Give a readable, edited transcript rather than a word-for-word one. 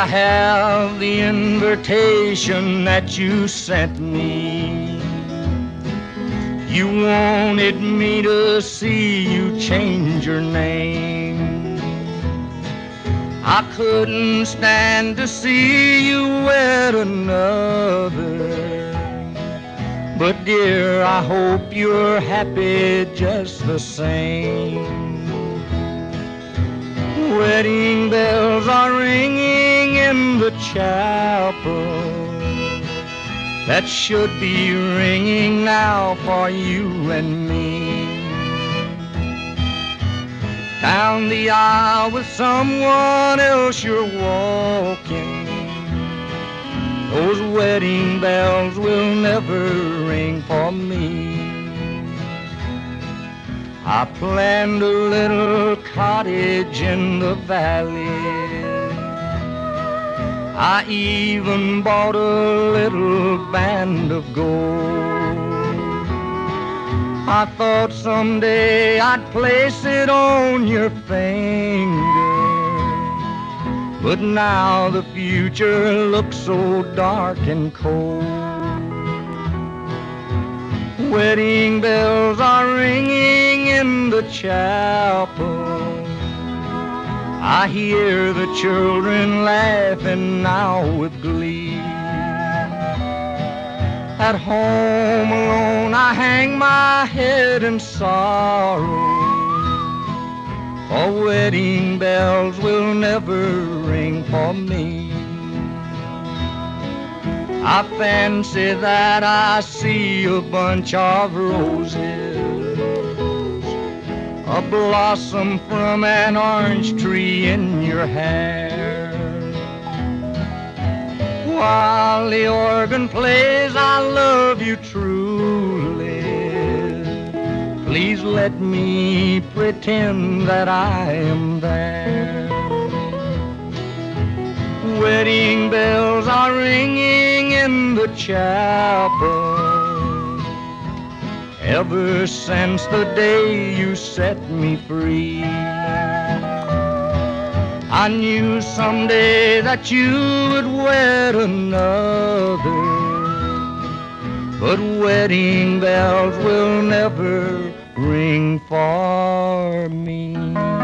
have the invitation that you sent me. You wanted me to see you change your name. I couldn't stand to see you wed another. But dear, I hope you're happy just the same. Wedding bells are ringing in the chapel. That should be ringing now for you and me. Down the aisle with someone else you're walking. Those wedding bells will never ring for me. I planned a little cottage in the valley. I even bought a little band of gold. I thought someday I'd place it on your finger, but now the future looks so dark and cold. Wedding bells are ringing in the chapel. I hear the children laughing now with glee. At home alone I hang my head in sorrow, for wedding bells will never ring for me. I fancy that I see a bunch of roses, a blossom from an orange tree in your hair. While the organ plays, I love you truly. Please let me pretend that I am there. Wedding bells are ringing in the chapel. Ever since the day you set me free, I knew someday that you would wed another. But wedding bells will never ring for me.